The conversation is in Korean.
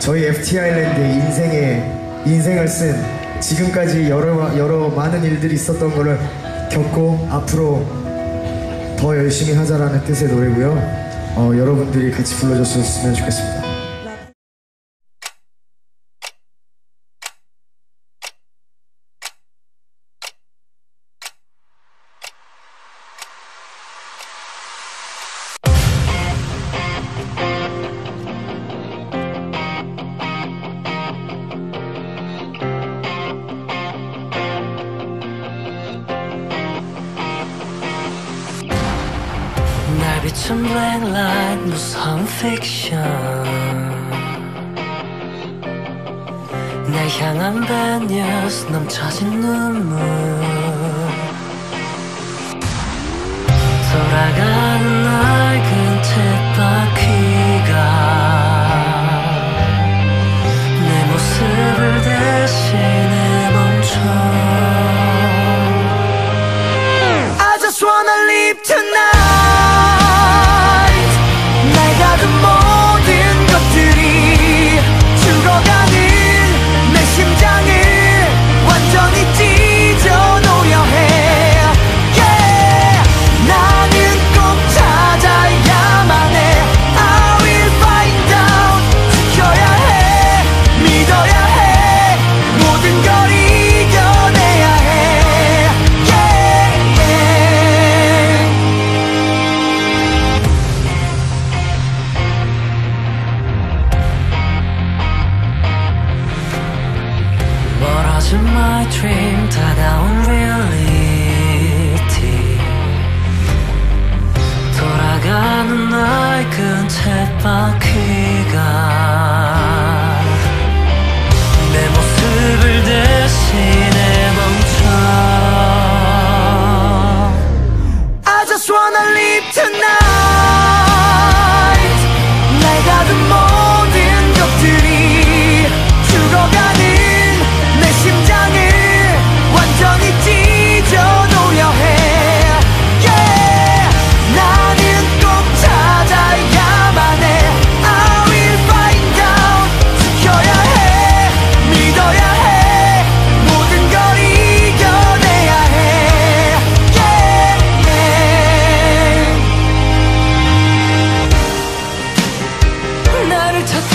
저희 FT 아일랜드의 인생을 쓴 지금까지 여러 많은 일들이 있었던 거를 겪고 앞으로 더 열심히 하자라는 뜻의 노래고요. 여러분들이 같이 불러줬으면 좋겠습니다. 날 비춘 blacklight 무서운 픽션 날 향한 bad news 넘쳐진 눈물 돌아가는 낡은 쳇바퀴가 내 모습을 대신해 멈춰 I just wanna live tonight My dream 다가온 reality 돌아가는 낡은 쳇바퀴가 내 모습을 대신해 멈춰 I just wanna live tonight 날 가둔 모든 것들이 죽어가는 내 심장을 완전히 찢어놓으려 해 yeah. 나는 꼭 찾아야만 해 I will find out 지켜야 해 믿어야 해 모든 걸 이겨내야 해 yeah. 나를 찾